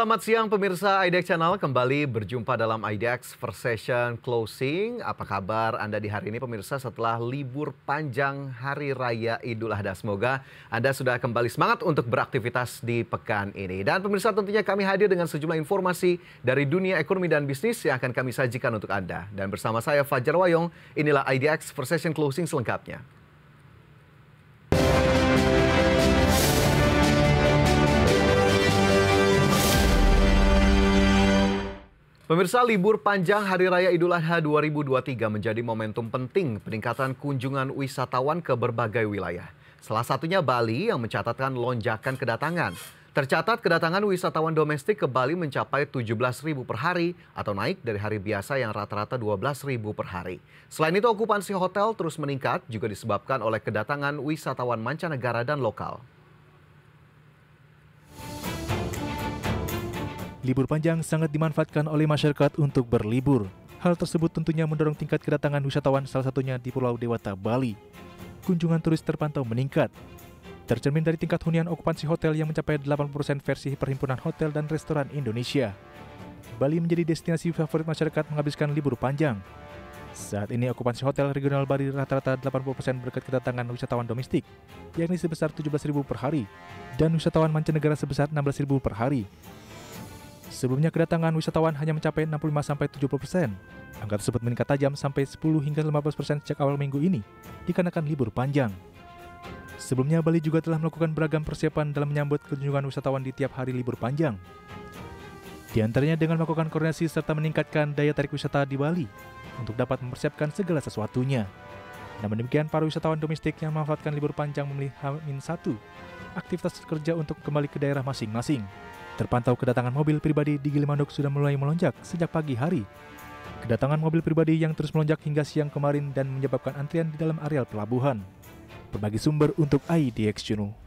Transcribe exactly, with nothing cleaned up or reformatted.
Selamat siang pemirsa I D X Channel, kembali berjumpa dalam I D X First Session Closing. Apa kabar Anda di hari ini pemirsa setelah libur panjang Hari Raya Idul Adha? Semoga Anda sudah kembali semangat untuk beraktivitas di pekan ini. Dan pemirsa, tentunya kami hadir dengan sejumlah informasi dari dunia ekonomi dan bisnis yang akan kami sajikan untuk Anda. Dan bersama saya Fajar Wayong, inilah I D X First Session Closing selengkapnya. Pemirsa, libur panjang Hari Raya Idul Adha dua ribu dua puluh tiga menjadi momentum penting peningkatan kunjungan wisatawan ke berbagai wilayah. Salah satunya Bali yang mencatatkan lonjakan kedatangan. Tercatat kedatangan wisatawan domestik ke Bali mencapai tujuh belas ribu per hari atau naik dari hari biasa yang rata-rata dua belas ribu per hari. Selain itu, okupansi hotel terus meningkat juga disebabkan oleh kedatangan wisatawan mancanegara dan lokal. Libur panjang sangat dimanfaatkan oleh masyarakat untuk berlibur. Hal tersebut tentunya mendorong tingkat kedatangan wisatawan, salah satunya di Pulau Dewata, Bali. Kunjungan turis terpantau meningkat. Tercermin dari tingkat hunian okupansi hotel yang mencapai delapan puluh persen versi Perhimpunan Hotel dan Restoran Indonesia. Bali menjadi destinasi favorit masyarakat menghabiskan libur panjang. Saat ini okupansi hotel regional Bali rata-rata delapan puluh persen berkat kedatangan wisatawan domestik, yakni sebesar tujuh belas ribu per hari, dan wisatawan mancanegara sebesar enam belas ribu per hari. Sebelumnya kedatangan wisatawan hanya mencapai enam puluh lima sampai tujuh puluh persen. Angka tersebut meningkat tajam sampai sepuluh hingga lima belas persen sejak awal minggu ini, dikarenakan libur panjang. Sebelumnya Bali juga telah melakukan beragam persiapan dalam menyambut kunjungan wisatawan di tiap hari libur panjang. Di antaranya dengan melakukan koordinasi serta meningkatkan daya tarik wisata di Bali untuk dapat mempersiapkan segala sesuatunya. Namun demikian, para wisatawan domestik yang memanfaatkan libur panjang memilih H satu aktivitas kerja untuk kembali ke daerah masing-masing. Terpantau kedatangan mobil pribadi di Gilimanuk sudah mulai melonjak sejak pagi hari. Kedatangan mobil pribadi yang terus melonjak hingga siang kemarin dan menyebabkan antrian di dalam areal pelabuhan. Berbagi sumber untuk I D X Channel.